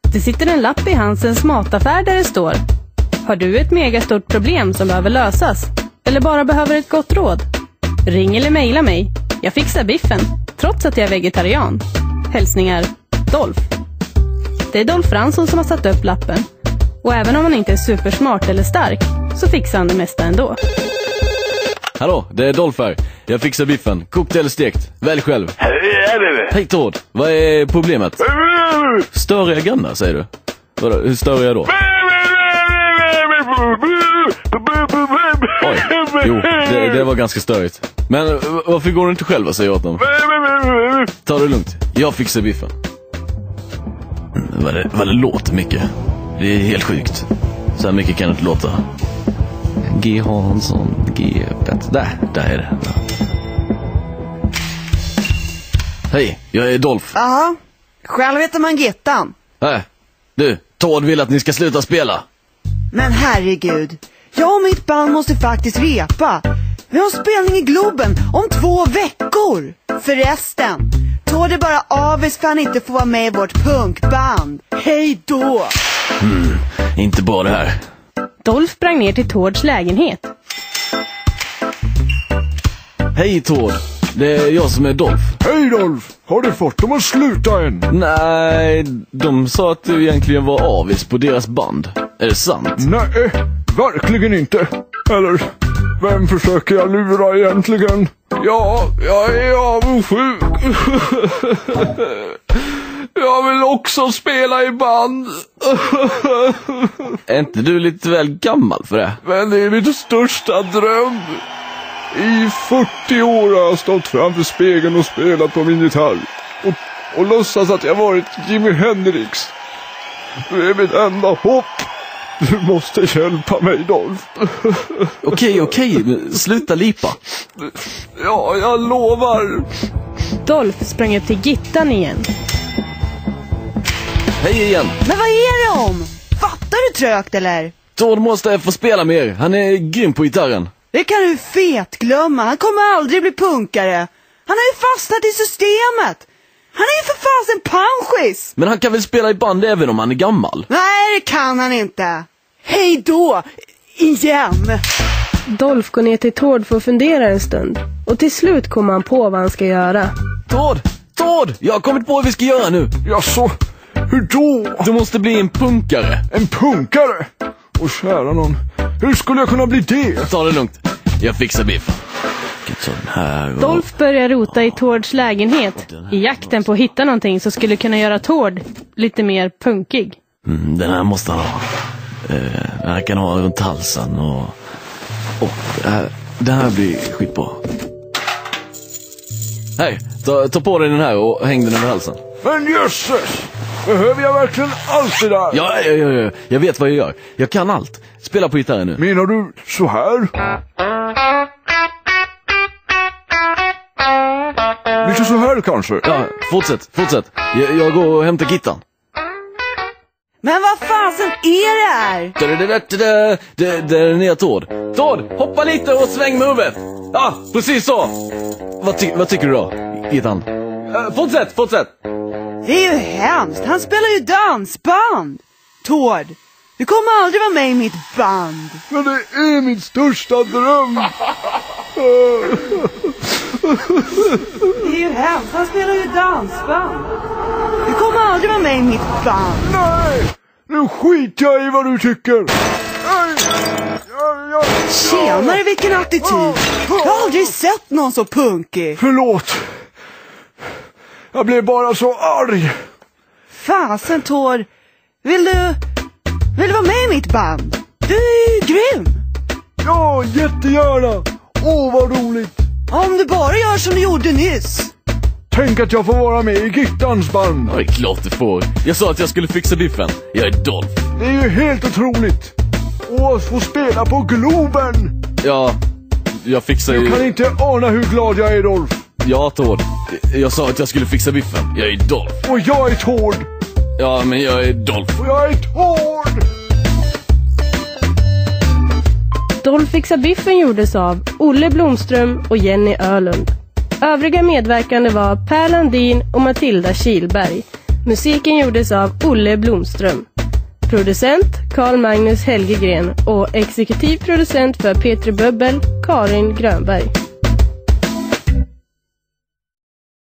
Det sitter en lapp i Hansens mataffär där det står: har du ett megastort problem som behöver lösas? Eller bara behöver ett gott råd? Ring eller mejla mig. Jag fixar biffen, trots att jag är vegetarian. Hälsningar, Dolph. Det är Dolph Fransson som har satt upp lappen. Och även om han inte är supersmart eller stark, så fixar han det mesta ändå. Hallå, det är Dolph här. Jag fixar biffen, kokt eller stekt. Välj själv. Hej Tord, vad är problemet? Störiga grannar, säger du? Vadå, hur stör jag då? Oj, jo, det var ganska störigt. Men varför går du inte själv och säger åt dem? Ta det lugnt, jag fixar biffen. Vad det låter mycket. Det är helt sjukt. Så här mycket kan det inte låta. G. Hansson, G. Pet. Där är det. Hej, jag är Dolph. Ja, själv heter man Gittan. Du, Tord vill att ni ska sluta spela. Men herregud, jag och mitt band måste faktiskt repa. Vi har spelning i Globen om 2 veckor. Förresten, Tord är bara avis för han inte får vara med i vårt punkband. Hej då! Inte bara det här. Dolph sprang ner till Tords lägenhet. Hej Tord, det är jag som är Dolph. Hej Dolph, har du fått dem att sluta än? Nej, de sa att du egentligen var avis på deras band. Är det sant? Nej, verkligen inte. Eller, vem försöker jag lura egentligen? Ja, jag är avundsjuk. Jag vill också spela i band. Är inte du lite väl gammal för det? Men det är min största dröm. I 40 år har jag stått framför spegeln och spelat på min gitarr. Och låtsas att jag varit Jimi Hendrix. Det är mitt enda hopp. Du måste hjälpa mig, Dolph. Okej, sluta lipa. Ja, jag lovar. Dolph sprang upp till Gittan igen. Hej igen. Men vad är det om? Fattar du trögt eller? Tord måste få spela mer. Han är grym på gitarren. Det kan du fet glömma. Han kommer aldrig bli punkare. Han har ju fastnat i systemet. Han är ju för fasen panschis. Men han kan väl spela i band även om han är gammal? Nej, det kan han inte. Hej då, igen. Dolph går ner till Tord för att fundera en stund. Och till slut kommer han på vad han ska göra. Tord! Jag har kommit på vad vi ska göra nu. Jaså, hur då? Du måste bli en punkare. En punkare? Och kära någon, hur skulle jag kunna bli det? Ta det lugnt, jag fixar biff. Dolph börjar rota i Tords lägenhet i jakten på att hitta någonting som skulle kunna göra Tord lite mer punkig. Den här måste han ha. Den här kan ha runt halsen och det här blir skitbra. Hej, ta på dig den här och häng den över halsen. Men jösses, behöver jag verkligen allt det där? Ja, jag vet vad jag gör. Jag kan allt. Spela på gitarren nu. Menar du så här? Lite så här kanske? Ja, fortsätt. Jag går och hämtar Gittan. Men vad fasen är det här? Det är ner Tord. Tord, hoppa lite och sväng med huvudet. Ja, precis så. Vad tycker du då, Gittan? Fortsätt. Det är ju hemskt. Han spelar ju dansband. Tord, du kommer aldrig vara med i mitt band. Men det är min största dröm. Det är ju hemskt. Han spelar ju dansband. Du kommer aldrig vara med i mitt band. Nej, nu skiter jag i vad du tycker. Tjenare, vilken attityd. Jag har aldrig sett någon så punkig. Förlåt. Jag blev bara så arg. Fasen Tord, vill du vara med i mitt band? Du är ju grym. Ja, jättegärna. Åh, vad roligt. Om du bara gör som du gjorde nyss. Tänk att jag får vara med i Gittans band. Ja, det är klart du får. Jag sa att jag skulle fixa biffen. Jag är Dolph. Det är ju helt otroligt. Och att få spela på Globen. Ja, jag fixar ju... Du kan inte ana hur glad jag är, Dolph. Ja, Tord. Jag sa att jag skulle fixa biffen. Jag är Dolph. Och jag är Tord. Ja, men jag är Dolph. Och jag är Tord. Dolph fixar biffen gjordes av Olle Blomström och Jenny Ölund. Övriga medverkande var Per Landin och Matilda Kilberg. Musiken gjordes av Olle Blomström. Producent Carl Magnus Helgegren och exekutiv producent för Petri Böbbel, Karin Grönberg.